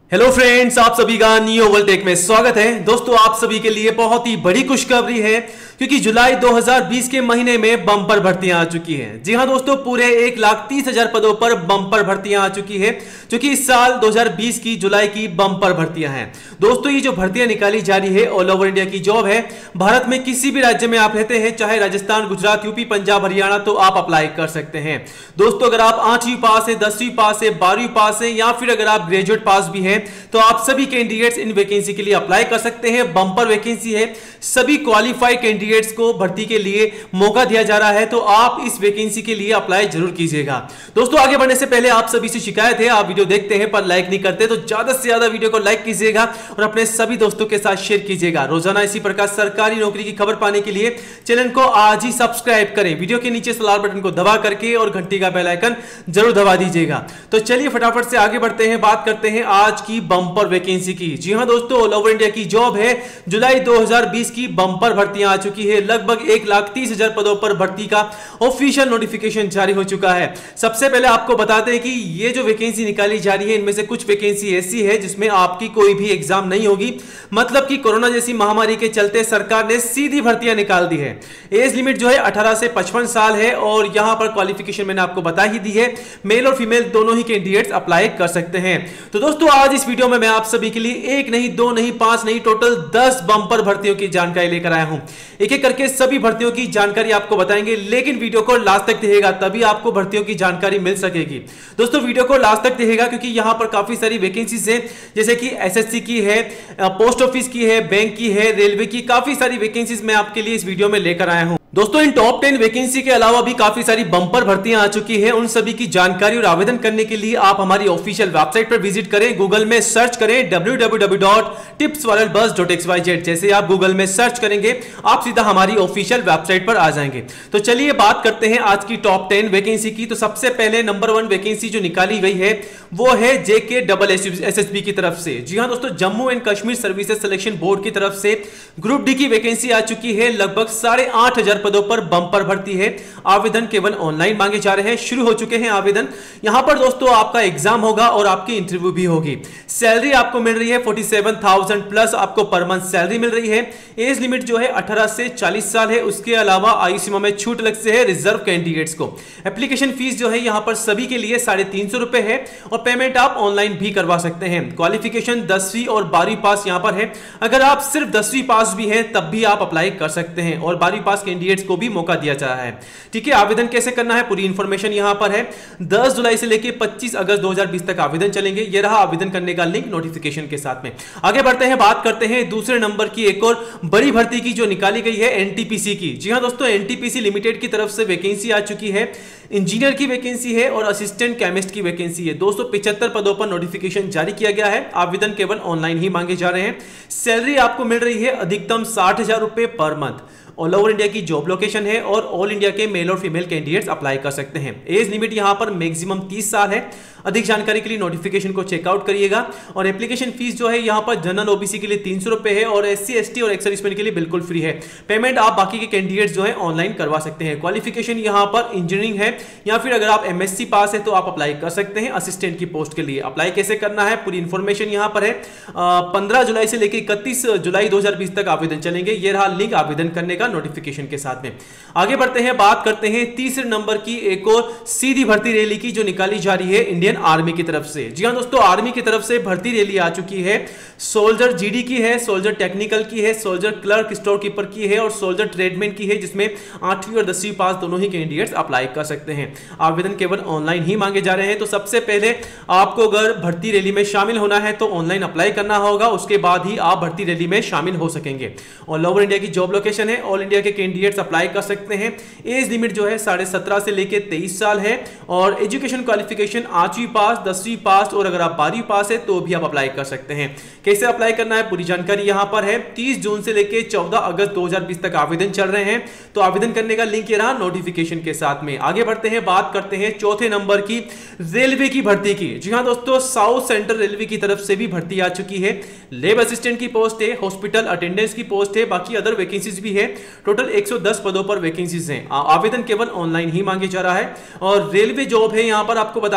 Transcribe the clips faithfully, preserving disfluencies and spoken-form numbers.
Hello friends, आप सभी का न्यू वर्ल्ड में स्वागत है। दोस्तों, आप सभी के लिए बहुत ही बड़ी खुशखबरी है क्योंकि जुलाई दो हज़ार बीस के महीने में बम्पर भर्तियां आ चुकी हैं। जी हां दोस्तों, पूरे एक लाख तीस हजार पदों पर बम्पर भर्तियां आ चुकी है जो कि इस साल दो हज़ार बीस की जुलाई की बम्पर भर्तियां हैं। दोस्तों, ये जो भर्तियां निकाली जा रही है ऑल ओवर इंडिया की जॉब है। भारत में किसी भी राज्य में आप रहते हैं, चाहे राजस्थान, गुजरात, यूपी, पंजाब, हरियाणा, तो आप अप्लाई कर सकते हैं। दोस्तों, अगर आप आठवीं पास है, दसवीं पास है, बारहवीं पास है या फिर अगर आप ग्रेजुएट पास भी हैं तो आप सभी कैंडिडेट्स इन वैकेंसी के लिए अप्लाई कर सकते हैं। बम्पर वैकेंसी है, सभी क्वालिफाइड कैंडिडेट्स को भर्ती के लिए मौका दिया जा रहा है, तो आप इस वैकेंसी के लिए अप्लाई जरूर कीजिएगा। दोस्तों, आगे बढ़ने से पहले आप सभी से शिकायत है, आप वीडियो देखते हैं पर लाइक नहीं करते, तो ज्यादा से ज्यादा वीडियो को लाइक कीजिएगा और अपने सभी दोस्तों के साथ शेयर कीजिएगा। रोजाना इसी प्रकार सरकारी नौकरी की खबर पाने के लिए चैनल को आज ही सब्सक्राइब करें। वीडियो के नीचे लाल बटन को दबा करके और घंटी का बेल आइकन जरूर दबा दीजिएगा। तो चलिए फटाफट से आगे बढ़ते हैं, बात करते हैं आज की बम्पर वैकेंसी की। जी हां दोस्तों, ऑल ओवर इंडिया की जॉब है। जुलाई दो हज़ार बीस की बम्पर भर्तियां आ चुकी है। लगभग एक लाख तीस हजार पदों पर भर्ती का ऑफिशियल नोटिफिकेशन जारी हो चुका है। सबसे पहले आपको बताते हैं कि ये जो वैकेंसी निकाली जा रही है, इनमें से कुछ वैकेंसी ऐसी है जिसमें आपकी कोई भी एग्जाम नहीं होगी। मतलब कि कोरोना जैसी महामारी के चलते सरकार ने सीधी भर्तियां निकाल दी है। एज लिमिट जो है अठारह से पचपन साल है और यहां पर क्वालिफिकेशन मैंने आपको बता ही दी है। मेल और फीमेल दोनों ही कैंडिडेट्स अप्लाई कर सकते हैं। तो दोस्तों, आज इस वीडियो में मैं आप सभी के लिए एक नहीं, दो नहीं, पांच नहीं, टोटल दस बम्पर भर्तियों की जानकारी लेकर आया हूं। एक एक करके सभी भर्तियों की जानकारी आपको बताएंगे, लेकिन वीडियो को लास्ट तक देखिएगा, तभी आपको भर्तियों की जानकारी मिल सकेगी। दोस्तों, वीडियो को लास्ट तक देखिएगा क्योंकि यहां पर काफी सारी वैकेंसीज हैं, जैसे कि एसएससी की है, पोस्ट ऑफिस की है, बैंक की है, रेलवे की, काफी सारी वैकेंसीज मैं आपके लिए इस वीडियो में लेकर आया हूं। दोस्तों, इन टॉप टेन वैकेंसी के अलावा भी काफी सारी बम्पर भर्तियां आ चुकी है। उन सभी की जानकारी और आवेदन करने के लिए आप हमारी ऑफिशियल वेबसाइट पर विजिट करें। गूगल में सर्च करें W W W dot tips viral buzz dot X Y Z. जैसे आप गूगल में सर्च करेंगे, आप सीधा हमारी ऑफिशियल वेबसाइट पर आ जाएंगे। तो चलिए बात करते हैं आज की टॉप टेन वैकेंसी की। तो सबसे पहले नंबर वन वैकेंसी जो निकाली गई है वो है JK double S S B की तरफ से। जी हां दोस्तों, Jammu and Kashmir services selection board की तरफ से ग्रुप डी की वैकेंसी आ चुकी है। लगभग साढ़े आठ हजार पदों पर बम्पर भर्ती है। आवेदन केवल ऑनलाइन मांगे जा रहे हैं, शुरू हो चुके हैं आवेदन। यहां पर दोस्तों आपका एग्जाम होगा और आपकी इंटरव्यू भी होगी। सैलरी आपको मिल रही है सैंतालीस हज़ार प्लस आपको पर मंथ सैलरी मिल रही है। एज लिमिट जो है अठारह से चालीस साल है। उसके अलावा आयु सीमा में छूट अलग से है रिजर्व कैंडिडेट्स को। एप्लीकेशन फीस जो है यहां पर सभी के लिए साढ़े तीन सौ रुपए है और पेमेंट आप ऑनलाइन भी करवा सकते हैं। क्वालिफिकेशन दसवीं और बारहवीं पास यहां पर है। अगर आप सिर्फ दसवीं पास भी हैं तब भी आप अप्लाई कर सकते हैं और बारहवीं पास कैंडिडेट्स को भी मौका दिया जा रहा है। ठीक है, आवेदन कैसे करना है पूरी इंफॉर्मेशन यहां पर है। दस जुलाई से लेकर पच्चीस अगस्त दो हज़ार बीस तक आवेदन चलेंगे। यह रहा आवेदन करने का लिंक नोटिफिकेशन के साथ में। आगे बढ़ते हैं, बात करते हैं दूसरे नंबर की एक और बड़ी भर्ती की जो निकाली गई है एनटीपीसी की। जी हां दोस्तों, एनटीपीसी लिमिटेड की तरफ से वैकेंसी आ चुकी है। इंजीनियर की वैकेंसी है और असिस्टेंट केमिस्ट की वैकेंसी है। दो सौ पचहत्तर पदों पर नोटिफिकेशन जारी किया गया है। आवेदन केवल ऑनलाइन ही मांगे जा रहे हैं। सैलरी आपको मिल रही है अधिकतम साठ हजार रुपए पर मंथ। ऑल ओवर इंडिया की जॉब लोकेशन है और ऑल इंडिया के मेल और फीमेल कैंडिडेट्स अप्लाई कर सकते हैं। एज लिमिट यहां पर मैक्सिमम तीस साल है। अधिक जानकारी के लिए नोटिफिकेशन को चेकआउट करिएगा। और एप्लीकेशन फीस जो है यहां पर जनरल ओबीसी के लिए तीन सौ रुपए है और एससी एसटी और एक्स सर्विसमैन के लिए बिल्कुल फ्री है। पेमेंट आप बाकी के कैंडिडेट्स जो है ऑनलाइन करवा सकते हैं। क्वालिफिकेशन यहां पर इंजीनियरिंग है या फिर अगर आप एमएससी पास है तो आप अप्लाई कर सकते हैं असिस्टेंट की पोस्ट के लिए। अप्लाई कैसे करना है पूरी इंफॉर्मेशन यहां पर है। पंद्रह जुलाई से लेकर इकतीस जुलाई दो हजार बीस तक आवेदन चलेंगे। यह रहा लिंक आवेदन करने का नोटिफिकेशन के साथ में। आगे बढ़ते हैं, बात करते हैं तीसरे नंबर की एक और सीधी भर्ती रैली की जो निकाली जा रही है इंडियन आर्मी की तरफ से। जी हां दोस्तों, आर्मी की तरफ से भर्ती रैली आ चुकी है। सोल्जर जीडी की है, सोल्जर टेक्निकल की है, सोल्जर क्लर्क स्टोर कीपर की है और सोल्जर ट्रेडमैन की है, जिसमें आठवीं और दसवीं पास दोनों ही कैंडिडेट्स अप्लाई कर सकते हैं। आवेदन केवल ऑनलाइन ही मांगे जा रहे हैं। तो सबसे पहले आपको अगर भर्ती रैली में शामिल होना है तो ऑनलाइन अप्लाई करना होगा, उसके बाद ही आप भर्ती रैली में शामिल हो सकेंगे। ऑल ओवर इंडिया की जॉब लोकेशन है। ऑल इंडिया के कैंडिडेट्स अप्लाई कर सकते हैं। एज लिमिट जो है साढ़े सत्रह से लेकर तेईस साल है और एजुकेशन क्वालिफिकेशन आठवीं पास, दसवीं पास और अगर आप बारहवीं पास है तो भी आप अप्लाई कर सकते हैं। कैसे अप्लाई करना है पूरी जानकारी यहां पर है। तीस जून से लेकर चौदह अगस्त दो हज़ार बीस तक आवेदन चल रहे हैं। तो आवेदन करने का लिंक ये रहा नोटिफिकेशन के साथ में। आगे बढ़ते हैं, बात करते हैं चौथे नंबर की रेलवे की भर्ती की। जी हां दोस्तों, साउथ सेंट्रल रेलवे की तरफ से भी भर्ती आ चुकी है। लैब असिस्टेंट की पोस्ट है, हॉस्पिटल अटेंडेंस की पोस्ट है, बाकी अदर वैकेंसीज भी है। टोटल एक सौ दस पदों पर वैकेंसीज हैं। आवेदन केवल ऑनलाइन ही मांगे जा रहा है और रेलवे जॉब है। यहां पर आपको बता दें ऑल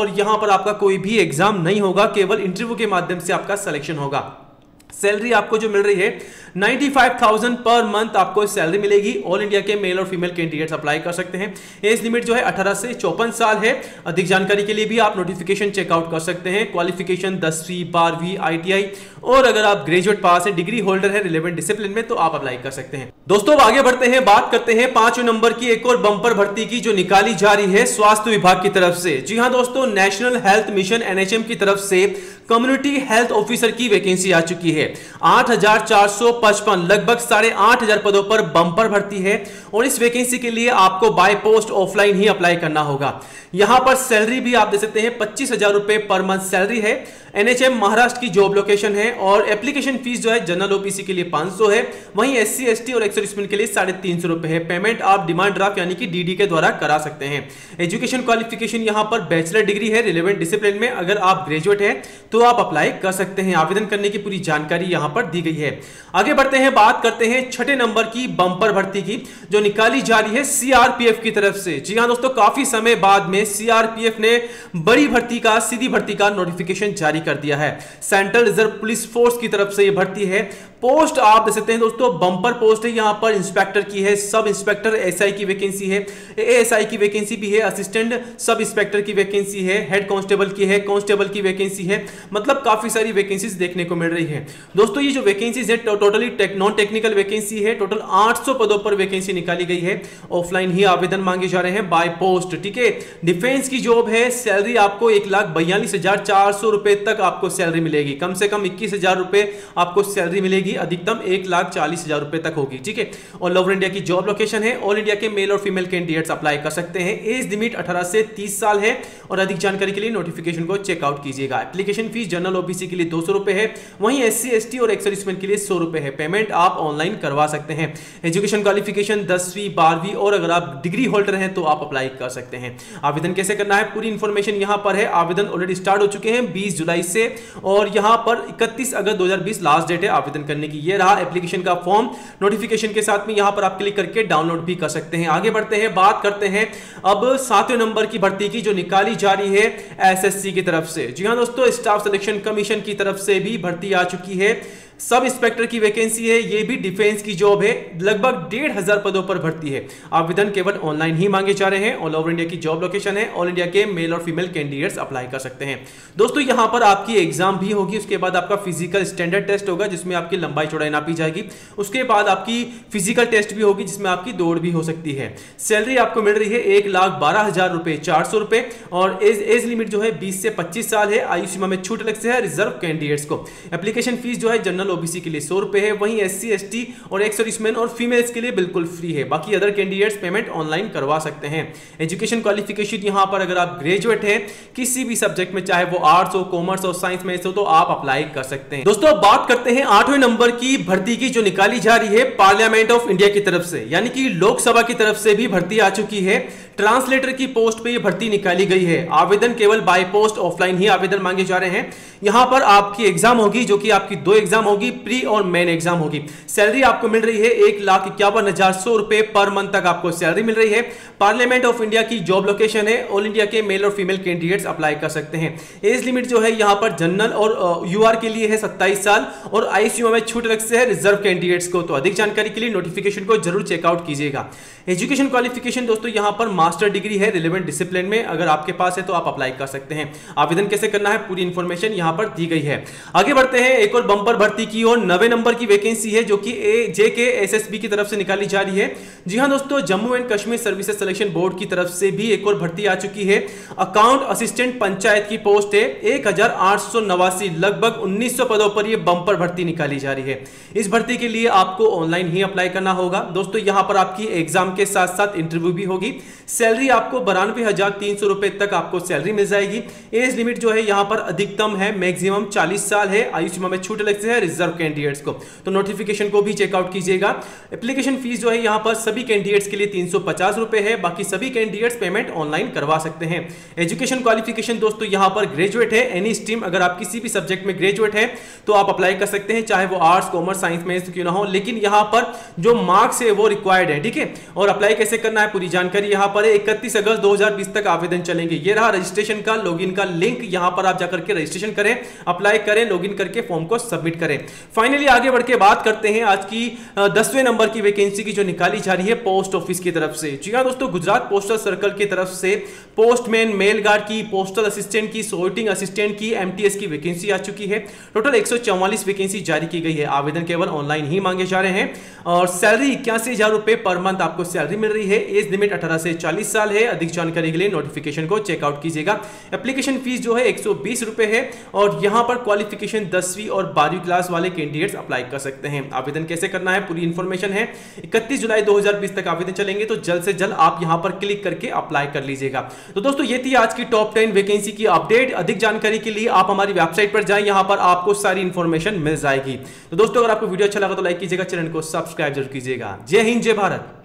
और यहां पर आपका कोई भी एग्जाम नहीं होगा, केवल इंटरव्यू के माध्यम से आपका सिलेक्शन होगा। सैलरी आपको जो मिल रही है पचानवे हज़ार पर मंथ आपको सैलरी मिलेगी। ऑल इंडिया के मेल और फीमेल कैंडिडेट्स अप्लाई कर सकते हैं। एज लिमिट जो है अठारह से चौपन साल है। अधिक जानकारी के लिए भी आप नोटिफिकेशन चेकआउट कर सकते हैं। क्वालिफिकेशन दसवीं बारहवीं आईटीआई और अगर आप ग्रेजुएट पास है, डिग्री होल्डर है रिलेवेंट डिसिप्लिन में, तो आप अप्लाई कर सकते हैं। दोस्तों आगे बढ़ते हैं, बात करते हैं पांचवें नंबर की एक और बंपर भर्ती की जो निकाली जा रही है स्वास्थ्य विभाग की तरफ से। जी हां दोस्तों, नेशनल हेल्थ मिशन एनएचएम की तरफ से कम्युनिटी हेल्थ ऑफिसर की वैकेंसी आ चुकी है। आठ हजार चार सौ पचपन लगभग साढ़े आठ हजार पदों पर बंपर भर्ती है और इस वैकेंसी के लिए आपको बाय पोस्ट ऑफलाइन ही अप्लाई करना होगा। यहां पर सैलरी भी आप दे सकते हैं, पच्चीस हजार रुपए पर मंथ सैलरी है। एनएचएम महाराष्ट्र की जॉब लोकेशन है और एप्लीकेशन फीस जो है जनरल ओबीसी के लिए पांच सौ है, वहीं एससी एसटी और एक्स सर्विसमैन के लिए साढ़े तीन सौ रुपए है। पेमेंट आप डिमांड ड्राफ्ट यानी कि डीडी के द्वारा करा सकते हैं। एजुकेशन क्वालिफिकेशन यहां पर बैचलर डिग्री है रिलेवेंट डिसिप्लिन में। अगर आप ग्रेजुएट है तो आप अप्लाई कर सकते हैं। आवेदन करने की पूरी जानकारी यहां पर दी गई है। आगे बढ़ते हैं, बात करते हैं छठे नंबर की बंपर भर्ती की जो निकाली जा रही है सीआरपीएफ की तरफ से। जी हां दोस्तों, काफी समय बाद में सीआरपीएफ ने बड़ी भर्ती का, सीधी भर्ती का नोटिफिकेशन जारी कर दिया है। सेंट्रल रिजर्व पुलिस फोर्स की तरफ से यह भर्ती है। पोस्ट आप देख सकते हैं दोस्तों, बंपर पोस्ट है। यहां पर इंस्पेक्टर की है, सब इंस्पेक्टर एसआई की वैकेंसी है, एएसआई की वैकेंसी भी है, असिस्टेंट सब इंस्पेक्टर की वैकेंसी है, हेड कांस्टेबल की है, कांस्टेबल की वैकेंसी है। मतलब काफी सारी वैकेंसीज देखने को मिल रही है। दोस्तों ये जो वैकेंसीज है टोटली नॉन टेक्निकल वैकेंसी है। टोटल आठ सौ पदों पर वैकेंसी निकाली गई है। ऑफलाइन ही आवेदन मांगे जा रहे हैं बाय पोस्ट। ठीक है, डिफेंस की जॉब है। सैलरी आपको एक लाख बयालीस हजार चार सौ रुपए तक आपको सैलरी मिलेगी। कम से कम इक्कीस हजार रुपए आपको सैलरी मिलेगी, अधिकतम एक लाख चालीस हजार रुपए तक होगी। ठीक है, ऑल ओवर इंडिया की जॉब लोकेशन है। ऑल इंडिया के मेल और फीमेल कैंडिडेट्स अप्लाई कर सकते हैं। एज लिमिट अठारह से तीस साल है और अधिक जानकारी के लिए नोटिफिकेशन को चेकआउट कीजिएगा। एप्लीकेशन फीस जनरल ओबीसी के लिए दो सौ रुपए है, वहीं एससी एसटी और एक्स सर्विसमैन के लिए सौ रुपए है। पेमेंट आप ऑनलाइन करवा सकते हैं। एजुकेशन क्वालिफिकेशन दसवीं बारहवीं और अगर आप डिग्री होल्डर हैं तो आप अप्लाई कर सकते हैं। आवेदन कैसे करना है पूरी इंफॉर्मेशन यहां पर है। आवेदन ऑलरेडी स्टार्ट हो चुके हैं बीस जुलाई से और यहां पर इकतीस अगस्त दो हज़ार बीस लास्ट डेट है आवेदन करने की। ये रहा एप्लीकेशन का फॉर्म, नोटिफिकेशन के साथ में यहां पर आप क्लिक करके डाउनलोड भी कर सकते हैं। आगे बढ़ते हैं, बात करते हैं अब सातवें नंबर की भर्ती की जो निकाली जा रही है एसएससी की तरफ से। जी हां दोस्तों, स्टाफ सिलेक्शन कमीशन की तरफ से भी भर्ती आ चुकी है। सब इंस्पेक्टर की वैकेंसी है। ये भी डिफेंस की जॉब है। लगभग डेढ़ हजार पदों पर भर्ती है। आवेदन केवल ऑनलाइन ही मांगे जा रहे हैं। ऑल ओवर इंडिया की जॉब लोकेशन है। ऑल इंडिया के मेल और फीमेल कैंडिडेट्स अप्लाई कर सकते हैं। दोस्तों यहां पर आपकी एग्जाम भी होगी, उसके बाद आपका फिजिकल स्टैंडर्ड टेस्ट होगा जिसमें आपकी लंबाई चौड़ाई नापी जाएगी। उसके बाद आपकी फिजिकल टेस्ट भी होगी जिसमें आपकी दौड़ भी हो सकती है। सैलरी आपको मिल रही है एक लाख बारह हजार रुपए चार सौ रुपए और एज एज लिमिट जो है बीस से पच्चीस साल है। आयु सीमा में छूट अलग से है रिजर्व कैंडिडेट्स को। एप्लीकेशन फीस जो है जनरल ओबीसी के लिए सौ रुपए है, वहीं एससी एसटी और एक्स सर्विसमैन और फीमेल्स के लिए बिल्कुल फ्री है। बाकी अदर कैंडिडेट्स पेमेंट ऑनलाइन करवा सकते हैं। एजुकेशन क्वालिफिकेशन यहां पर अगर आप ग्रेजुएट हैं किसी भी सब्जेक्ट में, चाहे वो आर्ट्स हो, कॉमर्स हो, साइंस में हो, तो आप अप्लाई कर सकते हैं। दोस्तों बात करते हैं आठवें नंबर की भर्ती की जो निकाली जा रही है पार्लियामेंट ऑफ इंडिया की तरफ से, यानी कि लोकसभा की तरफ से भी भर्ती आ चुकी है। ट्रांसलेटर की पोस्ट पे ये भर्ती निकाली गई है। आवेदन केवल बाय पोस्ट ऑफलाइन ही आवेदन मांगे जा रहे हैं। यहां पर आपकी एग्जाम होगी जो कि आपकी दो एग्जाम होगी, प्री और मेन एग्जाम होगी। सैलरी आपको मिल रही है एक लाख इक्यावन हजार सौ रुपए पर मंथ तक आपको सैलरी मिल रही है। पार्लियामेंट ऑफ इंडिया की जॉब लोकेशन है। ऑल इंडिया के मेल और फीमेल कैंडिडेट्स अप्लाई कर सकते हैं। एज लिमिट जो है यहां पर जनरल और यूआर के लिए है सत्ताईस साल और आईसीयू में छूट अलग से है रिजर्व कैंडिडेट्स को। तो अधिक जानकारी के लिए नोटिफिकेशन को जरूर चेकआउट कीजिएगा। एजुकेशन क्वालिफिकेशन दोस्तों यहां पर मास्टर डिग्री है रिलेवेंट डिसिप्लिन में। अगर आपके पास है तो आप अप्लाई कर सकते हैं। आवेदन कैसे करना है पूरी इंफॉर्मेशन यहां पर दी गई है। आगे बढ़ते हैं, एक और बंपर भर्ती की और नवे नंबर की वैकेंसी है जो कि जेके एसएसबी की तरफ से निकाली जा रही है। जी हां दोस्तों, Jammu and Kashmir services selection board की तरफ से भी एक और भर्ती आ चुकी है। अकाउंट असिस्टेंट पंचायत की पोस्ट है। एक हजार आठ सौ नवासी लगभग उन्नीस सौ पदों पर यह बंपर भर्ती निकाली जा रही है। इस भर्ती के लिए आपको ऑनलाइन ही अप्लाई करना होगा। दोस्तों यहां पर आपकी एग्जाम के साथ साथ इंटरव्यू भी होगी। सैलरी आपको बानवे हजार तीन सौ रुपए तक आपको सैलरी मिल जाएगी। एज लिमिट जो है यहां पर अधिकतम है, मैक्सिमम चालीस साल है। आयु सीमा में छूट अलग से है रिजर्व कैंडिडेट्स को। तो नोटिफिकेशन को भी चेकआउट कीजिएगा। एप्लीकेशन फीस जो है यहां पर सभी कैंडिडेट्स के लिए तीन सौ पचास रुपए है। बाकी सभी कैंडिडेट्स पेमेंट ऑनलाइन करवा सकते हैं। एजुकेशन क्वालिफिकेशन दोस्तों यहां पर ग्रेजुएट है। एनी स्ट्रीम, अगर आप किसी भी सब्जेक्ट में ग्रेजुएट है तो आप अप्लाई कर सकते हैं, चाहे वो आर्ट्स कॉमर्स साइंस में क्यों ना हो, लेकिन यहां पर जो मार्क्स है वो रिक्वायर्ड है। ठीक है, और अप्लाई कैसे करना है पूरी जानकारी यहां पर हमारे इकतीस अगस्त दो हज़ार बीस तक आवेदन चलेंगे। ये रहा रजिस्ट्रेशन का लॉगिन का लिंक, यहां पर आप जाकर के रजिस्ट्रेशन करें, अप्लाई करें, लॉगिन करके फॉर्म को सबमिट करें। फाइनली आगे बढ़ के बात करते हैं आज की दसवें नंबर की वैकेंसी की जो निकाली जा रही है पोस्ट ऑफिस की तरफ से। जी हां दोस्तों, गुजरात पोस्टल सर्कल की तरफ से पोस्टमैन, मेल गार्ड की, पोस्टल असिस्टेंट की, सोर्टिंग असिस्टेंट की, एमटीएस की वैकेंसी आ चुकी है। टोटल एक सौ चौवालीस वैकेंसी जारी की गई है। आवेदन केवल ऑनलाइन ही मांगे जा रहे हैं और सैलरी इक्यासी हजार रुपए पर मंथ आपको सैलरी मिल रही है। एज लिमिट अठारह से चालीस साल है। अधिक जानकारी के लिए नोटिफिकेशन को चेकआउट कीजिएगा। एप्लीकेशन फीस जो है एक सौ बीस रुपए है और यहां पर क्वालिफिकेशन दसवीं और बारहवीं क्लास वाले कैंडिडेट्स अप्लाई कर सकते हैं। आवेदन कैसे करना है पूरी इंफॉर्मेशन है। इकतीस जुलाई दो हज़ार बीस तक आवेदन चलेंगे, तो जल्द से जल्द आप यहां पर क्लिक करके अप्लाई कर लीजिएगा। तो दोस्तों ये थी आज की टॉप टेन वैकेंसी की अपडेट। अधिक जानकारी के लिए आप हमारी वेबसाइट पर जाएं, यहां पर आपको सारी इंफॉर्मेशन मिल जाएगी। तो दोस्तों अगर आपको वीडियो अच्छा लगा तो लाइक कीजिएगा, चैनल को सब्सक्राइब जरूर कीजिएगा। जय हिंद, जय भारत।